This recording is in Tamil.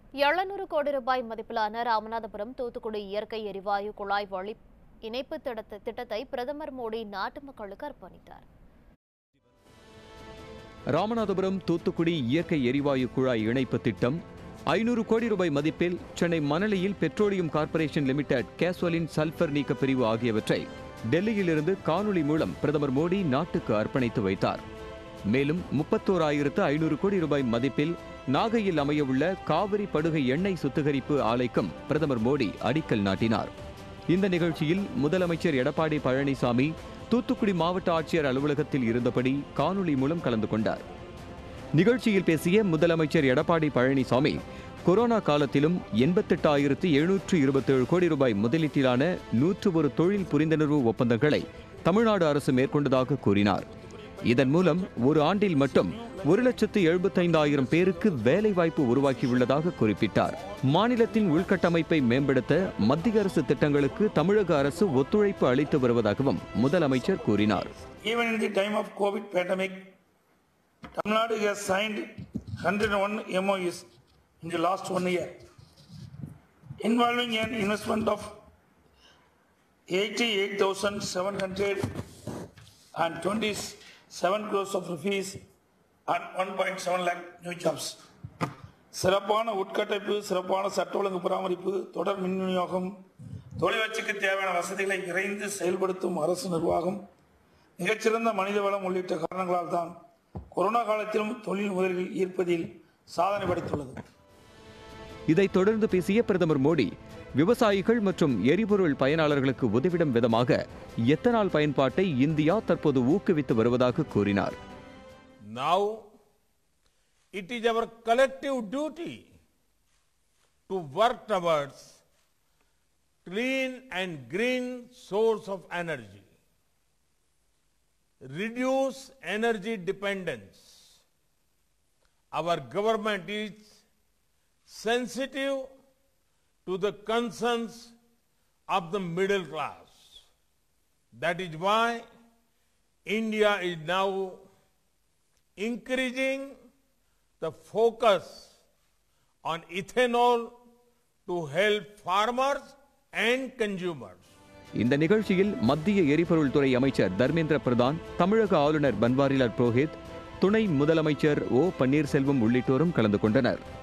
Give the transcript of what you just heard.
700 கோடி ரூபாய் மதிப்பிலான ராமநாதபுரம் தூத்துக்குடி இயற்கை எரிவாயு குழாய் வழி இணைப்பு திட்டத்தை பிரதமர் மோடி நாட்டு மக்களுக்கு அர்ப்பணித்தார். ராமநாதபுரம் தூத்துக்குடி இயற்கை எரிவாயு குழாய் இணைப்பு திட்டம் 500 கோடி ரூபாய் மதிப்பில் சென்னை மணலியில் petroleum corporation limited gasoline sulphur நீக்க பிரிவு ஆகியவற்றை டெல்லியிலிருந்து காணொலி மூலம் பிரதமர் மோடி நாட்டுக்கு அர்ப்பணித்து வைத்தார். மேலும் 31,500 கோடி ரூபாய் மதிப்பில் நாகையில் அமையவுள்ள காவிரி படுகை எண்ணெய் சுத்திகரிப்பு ஆலைக்கும் பிரதமர் மோடி அடிக்கல் நாட்டினார். இந்த நிகழ்ச்சியில் முதலமைச்சர் எடப்பாடி பழனிசாமி தூத்துக்குடி மாவட்ட ஆட்சியர் அலுவலகத்தில் இருந்தபடி காணொலி மூலம் கலந்து கொண்டார். நிகழ்ச்சியில் பேசிய முதலமைச்சர் எடப்பாடி பழனிசாமி கொரோனா காலத்திலும் 88,727 கோடி ரூபாய் முதலீட்டிலான 101 தொழில் புரிந்துணர்வு ஒப்பந்தங்களை தமிழ்நாடு அரசு மேற்கொண்டதாக கூறினார். இதன் மூலம் ஒரு ஆண்டில் மட்டும் 1,75,000 பேருக்கு வேலைவாய்ப்பு உருவாக்கியுள்ளதாக குறிப்பிட்டார். மாநிலத்தின் உள்கட்டமைப்பை மேம்படுத்த மத்திய அரசு திட்டங்களுக்கு தமிழக அரசு ஒத்துழைப்பு அளித்து வருவதாகவும் முதலமைச்சர் கூறினார். Even in the time of COVID pandemic, Tamil Nadu has signed 101 MOUs in the last 1 year, involving an investment of 88,727 crores of rupees and 1.7 lakh new jobs. சிறப்பான உட்கட்டமைப்பு, சிறப்பான சட்ட ஒழுங்கு பராமரிப்பு, தொடர் மின் விநியோகம், தொழிற்சிக்கு தேவையான வசதிகளை விரைந்து செயல்படுத்தும் அரசு நிர்வாகம், மிகச்சிறந்த மனித வளம் உள்ளிட்ட காரணங்களால் தான் கொரோனா காலத்திலும் தொழில் முதலில் ஈர்ப்பதில் சாதனை படைத்துள்ளது. இதைத் தொடர்ந்து பேசிய பிரதமர் மோடி விவசாயிகள் மற்றும் எரிபொருள் பயனாளர்களுக்கு உதவிடும் விதமாக எத்தனால் பயன்பாட்டை இந்தியா தற்போது ஊக்குவித்து வருவதாக கூறினார். Now it is our collective duty to work towards clean and green source of energy, reduce energy dependence. Our government is sensitive to the concerns of the middle class. That is why India is now increasing the focus on ethanol to help farmers and consumers. இந்த நிகழ்ச்சியில் மத்திய எரிபொருள் துறை அமைச்சர் தர்மேந்திர பிரதான், தமிழக ஆளுநர் பன்வாரிலால் புரோஹித், துணை முதலமைச்சர் ஓ பன்னீர்செல்வம் உள்ளிட்டோரும் கலந்து கொண்டனர்.